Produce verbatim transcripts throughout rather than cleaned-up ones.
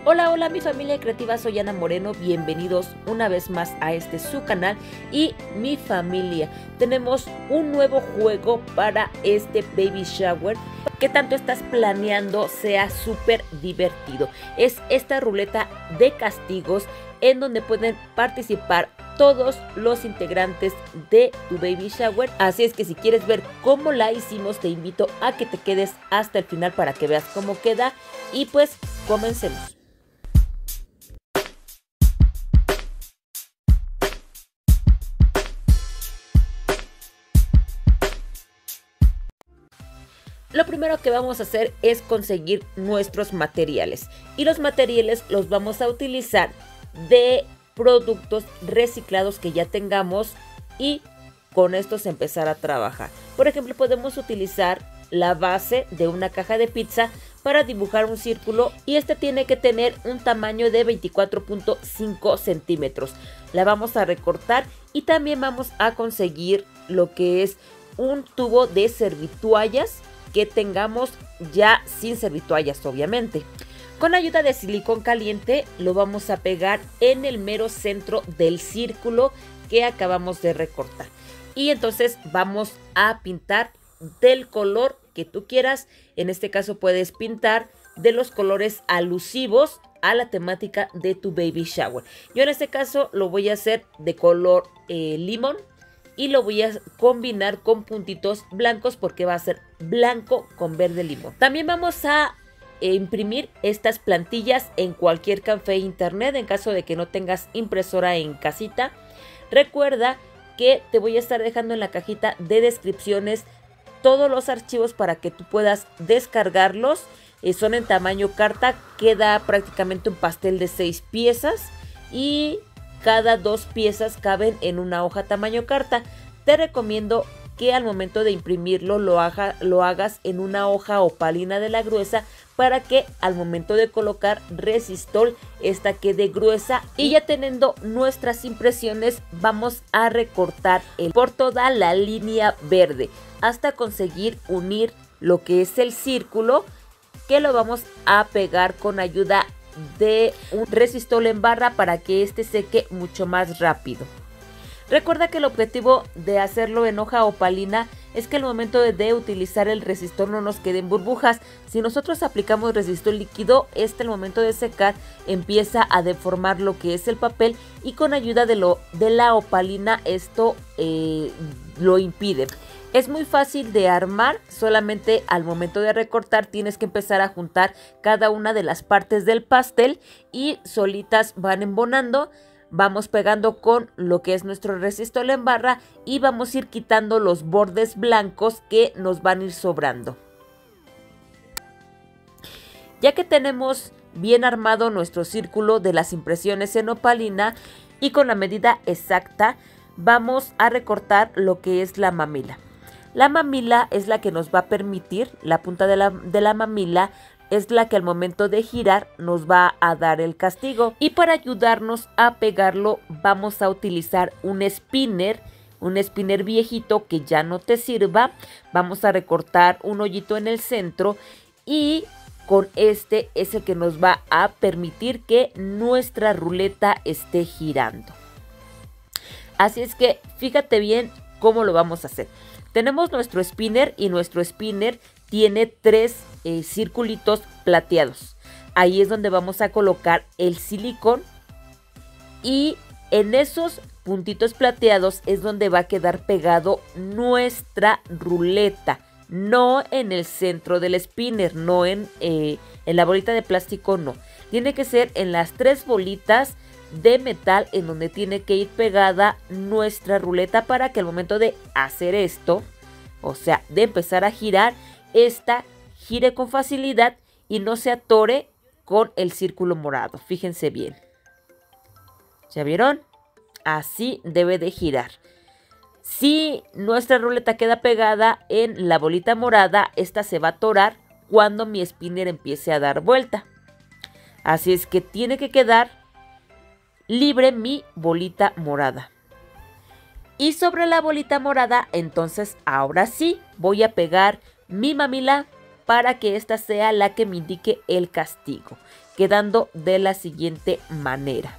Hola, hola mi familia creativa, soy Ana Moreno, bienvenidos una vez más a este su canal y mi familia. Tenemos un nuevo juego para este baby shower que tanto estás planeando sea súper divertido. Es esta ruleta de castigos en donde pueden participar todos los integrantes de tu baby shower. Así es que si quieres ver cómo la hicimos, te invito a que te quedes hasta el final para que veas cómo queda y pues comencemos. Lo primero que vamos a hacer es conseguir nuestros materiales y los materiales los vamos a utilizar de productos reciclados que ya tengamos y con estos empezar a trabajar. Por ejemplo, podemos utilizar la base de una caja de pizza para dibujar un círculo y este tiene que tener un tamaño de veinticuatro punto cinco centímetros. La vamos a recortar y también vamos a conseguir lo que es un tubo de servitoallas que tengamos ya sin servitoallas, obviamente. Con ayuda de silicón caliente lo vamos a pegar en el mero centro del círculo que acabamos de recortar. Y entonces vamos a pintar del color que tú quieras. En este caso puedes pintar de los colores alusivos a la temática de tu baby shower. Yo en este caso lo voy a hacer de color eh, limón. Y lo voy a combinar con puntitos blancos porque va a ser blanco con verde limón. También vamos a imprimir estas plantillas en cualquier café internet en caso de que no tengas impresora en casita. Recuerda que te voy a estar dejando en la cajita de descripciones todos los archivos para que tú puedas descargarlos. Eh, son en tamaño carta, queda prácticamente un pastel de seis piezas y cada dos piezas caben en una hoja tamaño carta. Te recomiendo que al momento de imprimirlo lo, haga, lo hagas en una hoja opalina de la gruesa para que al momento de colocar resistol esta quede gruesa. Y ya teniendo nuestras impresiones vamos a recortar el, por toda la línea verde hasta conseguir unir lo que es el círculo, que lo vamos a pegar con ayuda de un resistol en barra para que este seque mucho más rápido. Recuerda que el objetivo de hacerlo en hoja opalina es que al momento de, de utilizar el resistol no nos queden burbujas. Si nosotros aplicamos resistol líquido, este al momento de secar empieza a deformar lo que es el papel y con ayuda de, lo, de la opalina esto eh, lo impide. Es muy fácil de armar, solamente al momento de recortar tienes que empezar a juntar cada una de las partes del pastel y solitas van embonando. Vamos pegando con lo que es nuestro resistol en barra y vamos a ir quitando los bordes blancos que nos van a ir sobrando. Ya que tenemos bien armado nuestro círculo de las impresiones en opalina y con la medida exacta, vamos a recortar lo que es la mamila. La mamila es la que nos va a permitir, la punta de la, de la mamila es la que al momento de girar nos va a dar el castigo. Y para ayudarnos a pegarlo vamos a utilizar un spinner, un spinner viejito que ya no te sirva. Vamos a recortar un hoyito en el centro y con este es el que nos va a permitir que nuestra ruleta esté girando. Así es que fíjate bien cómo lo vamos a hacer. Tenemos nuestro spinner y nuestro spinner tiene tres eh, circulitos plateados. Ahí es donde vamos a colocar el silicón y en esos puntitos plateados es donde va a quedar pegado nuestra ruleta. No en el centro del spinner, no en, eh, en la bolita de plástico, no. Tiene que ser en las tres bolitas de metal en donde tiene que ir pegada nuestra ruleta para que al momento de hacer esto, o sea, de empezar a girar, esta gire con facilidad y no se atore con el círculo morado. Fíjense bien. ¿Ya vieron? Así debe de girar. Si nuestra ruleta queda pegada en la bolita morada, esta se va a atorar cuando mi spinner empiece a dar vuelta. Así es que tiene que quedar libre mi bolita morada. Y sobre la bolita morada, entonces ahora sí voy a pegar mi mamila para que esta sea la que me indique el castigo. quedando de la siguiente manera.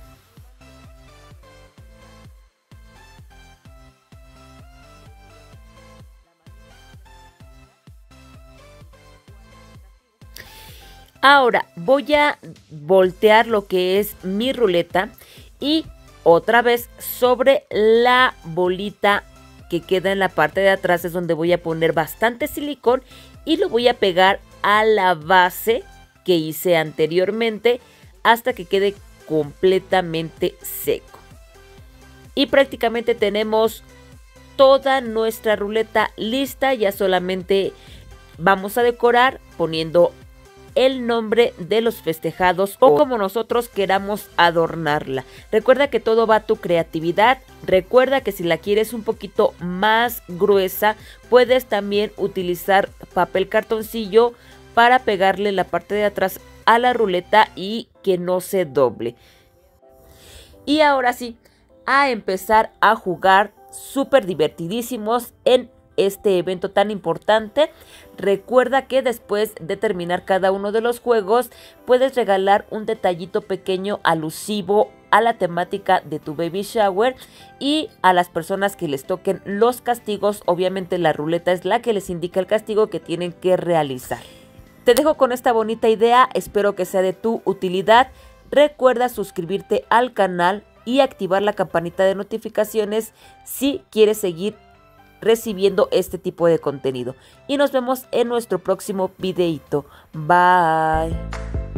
Ahora voy a voltear lo que es mi ruleta y otra vez sobre la bolita que queda en la parte de atrás es donde voy a poner bastante silicón y lo voy a pegar a la base que hice anteriormente hasta que quede completamente seco. Y prácticamente tenemos toda nuestra ruleta lista, ya solamente vamos a decorar poniendo el nombre de los festejados o como nosotros queramos adornarla. Recuerda que todo va a tu creatividad. Recuerda que si la quieres un poquito más gruesa, puedes también utilizar papel cartoncillo para pegarle la parte de atrás a la ruleta y que no se doble. Y ahora sí, a empezar a jugar súper divertidísimos en este evento tan importante. Recuerda que después de terminar cada uno de los juegos puedes regalar un detallito pequeño alusivo a la temática de tu baby shower y a las personas que les toquen los castigos. Obviamente la ruleta es la que les indica el castigo que tienen que realizar. Te dejo con esta bonita idea, espero que sea de tu utilidad. Recuerda suscribirte al canal y activar la campanita de notificaciones si quieres seguir recibiendo este tipo de contenido. Y nos vemos en nuestro próximo videito. Bye.